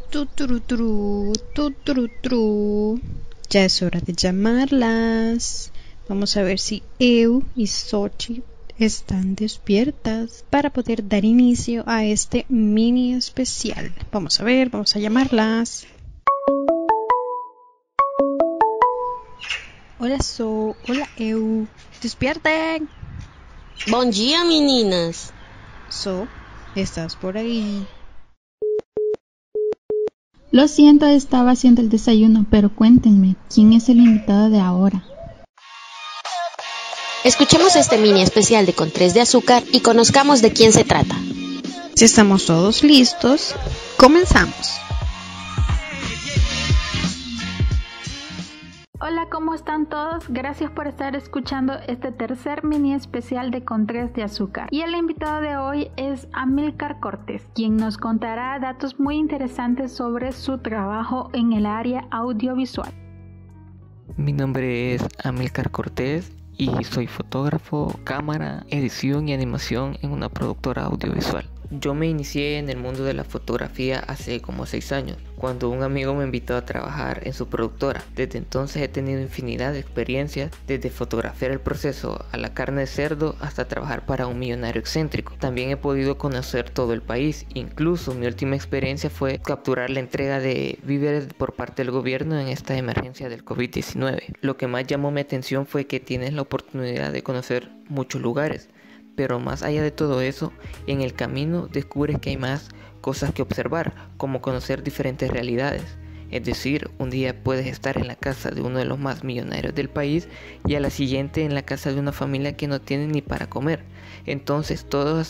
Tu. Ya es hora de llamarlas. Vamos a ver si Eu y Sochi están despiertas para poder dar inicio a este mini especial. Vamos a ver, vamos a llamarlas. Hola hola Eu, despierten. Bom dia, meninas. ¿Estás por ahí? Lo siento, estaba haciendo el desayuno, pero cuéntenme, ¿quién es el invitado de ahora? Escuchemos este mini especial de Con 3 de Azúcar y conozcamos de quién se trata. Si estamos todos listos, comenzamos. Hola, ¿cómo están todos? Gracias por estar escuchando este tercer mini especial de Con 3 de Azúcar. Y el invitado de hoy es Amílcar Cortés, quien nos contará datos muy interesantes sobre su trabajo en el área audiovisual. Mi nombre es Amílcar Cortés y soy fotógrafo, cámara, edición y animación en una productora audiovisual. Yo me inicié en el mundo de la fotografía hace como 6 años, cuando un amigo me invitó a trabajar en su productora. Desde entonces he tenido infinidad de experiencias, desde fotografiar el proceso a la carne de cerdo hasta trabajar para un millonario excéntrico. También he podido conocer todo el país, incluso mi última experiencia fue capturar la entrega de víveres por parte del gobierno en esta emergencia del COVID-19. Lo que más llamó mi atención fue que tienes la oportunidad de conocer muchos lugares. Pero más allá de todo eso, en el camino descubres que hay más cosas que observar, como conocer diferentes realidades. Es decir, un día puedes estar en la casa de uno de los más millonarios del país y a la siguiente en la casa de una familia que no tiene ni para comer. Entonces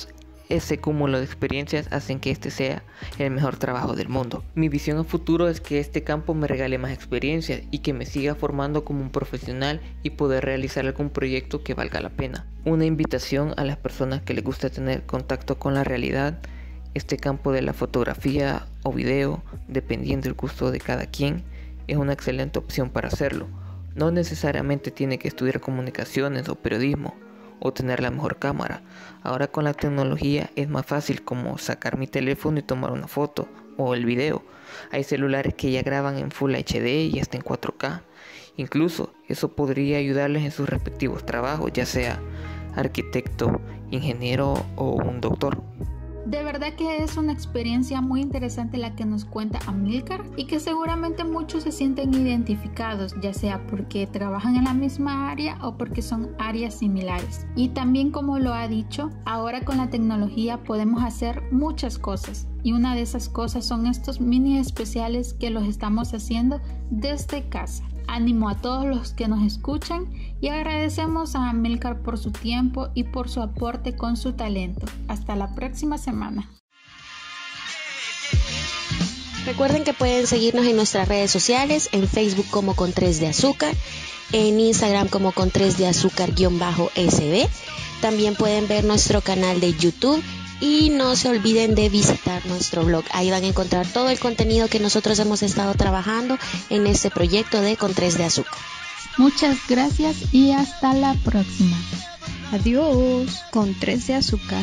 ese cúmulo de experiencias hacen que este sea el mejor trabajo del mundo. Mi visión a futuro es que este campo me regale más experiencias y que me siga formando como un profesional y poder realizar algún proyecto que valga la pena. Una invitación a las personas que les gusta tener contacto con la realidad. Este campo de la fotografía o video, dependiendo del gusto de cada quien, es una excelente opción para hacerlo. No necesariamente tiene que estudiar comunicaciones o periodismo o tener la mejor cámara. Ahora con la tecnología es más fácil, como sacar mi teléfono y tomar una foto o el video. Hay celulares que ya graban en Full HD y hasta en 4K. Incluso eso podría ayudarles en sus respectivos trabajos, ya sea arquitecto, ingeniero o un doctor. De verdad que es una experiencia muy interesante la que nos cuenta Amílcar y que seguramente muchos se sienten identificados, ya sea porque trabajan en la misma área o porque son áreas similares. Y también, como lo ha dicho, ahora con la tecnología podemos hacer muchas cosas. Y una de esas cosas son estos mini especiales que los estamos haciendo desde casa. Ánimo a todos los que nos escuchan y agradecemos a Amílcar por su tiempo y por su aporte con su talento. Hasta la próxima semana. Recuerden que pueden seguirnos en nuestras redes sociales, en Facebook como Con 3 de Azúcar, en Instagram como Con 3 de Azúcar_SB. También pueden ver nuestro canal de YouTube. Y no se olviden de visitar nuestro blog. Ahí van a encontrar todo el contenido que nosotros hemos estado trabajando en este proyecto de Con 3 de Azúcar. Muchas gracias y hasta la próxima. Adiós, Con 3 de Azúcar.